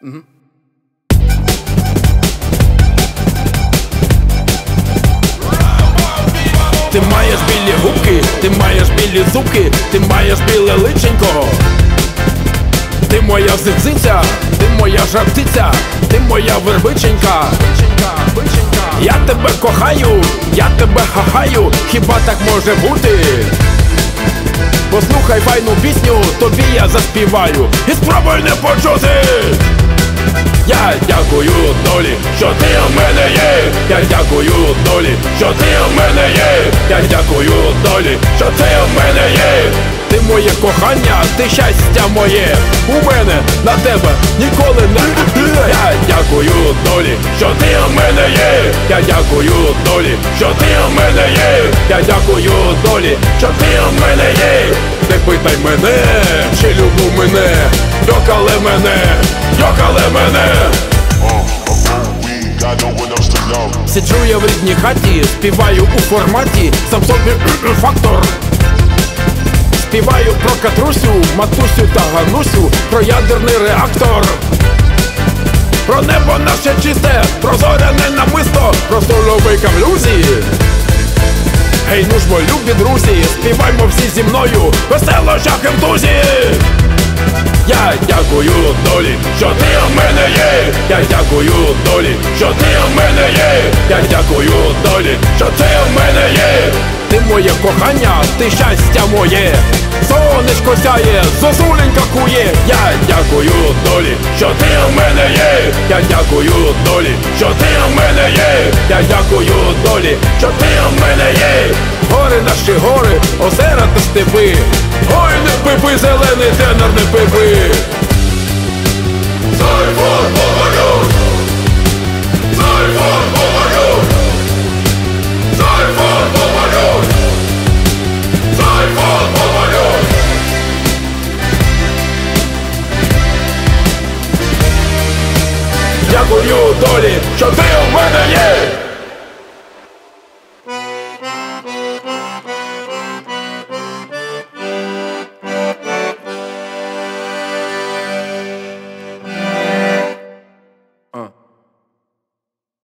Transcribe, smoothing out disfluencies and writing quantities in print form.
Ти маєш білі губки, ти маєш білі зубки, ти маєш біле личенько. Ти моя зициця, ти моя жартиця, ти моя вербиченька. Я тебе кохаю, я тебе хахаю, хіба так може бути? Послухай файну пісню, тобі я заспіваю, і спробуй не почути. Я дякую долі, що ти в мене є. Я дякую долі, що ти в мене є. Я дякую долі, що ти в мене є. Ти моє кохання, ти щастя моє. У мене на тебе ніколи не. Я дякую долі, що ти в мене є. Я дякую долі, що ти в мене є. Я дякую долі, що ти в мене є. Не питай мене, чи люблю мене. Йокали мене, йокали мене. Сиджу я в рідній хаті, співаю у форматі сам собі фактор. Співаю про Катрусю, матусю та Ганусю, про ядерний реактор. Про небо наше чисте, про зоряне намисто, про соловейка в люзі. Гей, ну ж бо, любі друзі, співаймо всі зі мною весело жахем тузі. Я дякую долі, що ти в мене є. Я дякую долі, що ти в мене є. Я дякую долі, що ти в мене є. Ти моє кохання, ти щастя моє. Сонечко сяє, зозуленька кує. Я дякую долі, що ти в мене є. Я дякую долі, що ти в мене є. Я дякую долі, що ти в мене є. Гори наші гори, озера та степи. Ой, не пипи, зелений тенор, не пипи. Сайфон Поварюк! Сайфон Поварюк! Сайфон Поварюк! Сайфон Поварюк! Дякую долі, що ти в мене є.